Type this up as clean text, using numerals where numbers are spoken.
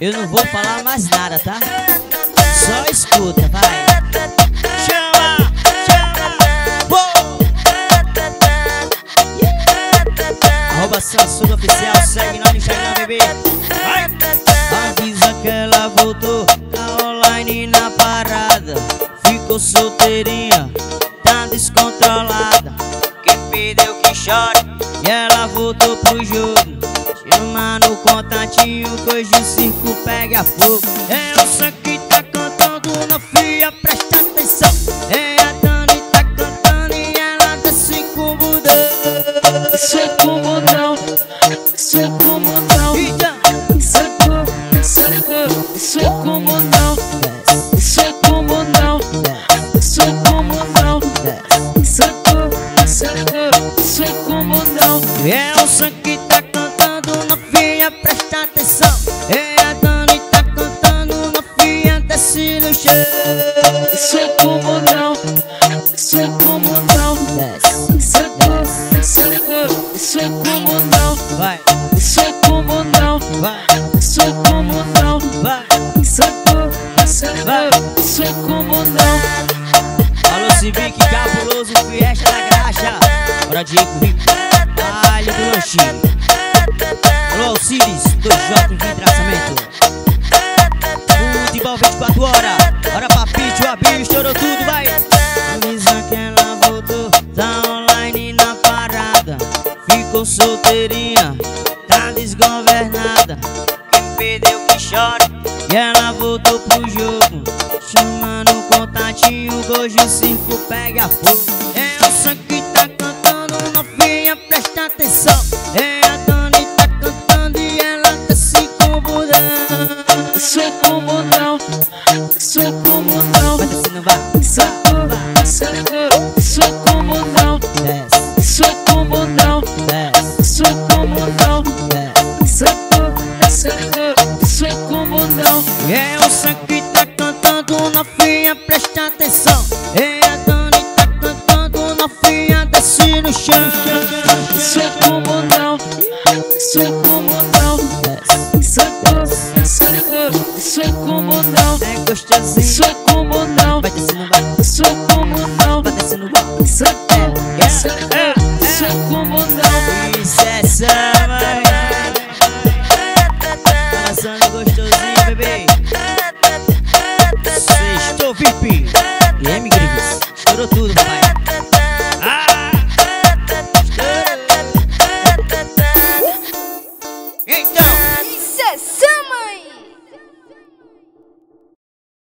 Eu não vou falar mais nada, tá? Só escuta, vai. Chama, chama. Arroba Samsung Oficial, segue nós no Instagram, bebê. Vai. Avisa que ela voltou, tá online na parada. Ficou solteirinha, tá descontrolada. Quem perdeu que chore, e ela voltou pro jogo. Chama no contatinho que hoje o circo pega fogo. É o Sam que tá cantando, não fia, presta atenção. É a Dani tá cantando e ela tá se incomodando. Isso é comodão, isso é comodão. Isso é comodão, isso é comodão. Isso é comodão, isso é comodão. Isso é comodão. É o Sam que tá cantando, novinha, presta atenção. É a Dani tá cantando, novinha, desce no chão. Isso é comodão, isso é comodão. Isso é comodão, Vai, isso é comodão, vai, isso é comodão, vai, isso é comodão. alô Civic, cabuloso, fiesta da graxa. Hora de ir com rico, baile do lanchinho. Alô Alcides, 2J em traçamento. Futebol 24 horas. Hora pra Pete, o Abílio estourou tudo, vai. Avisa que ela voltou, tá online na parada. Ficou solteirinha, tá desgovernada. Quem perdeu que chore, e ela voltou pro jogo. Chama no contatinho que hoje o circo pega fogo. É o Sam que tá cantando, novinha, presta atenção. É a Dani tá cantando e ela tá se incomodando. Isso é comodão, isso é comodão. Vai descendo, vai, Isso é comodão, desce, isso é comodão, desce, isso é comodão. desce. Isso é comodão. É o Sam que tá cantando, novinha, presta atenção. É a Dani tá cantando, novinha, desce no chão. Isso é comodão, isso é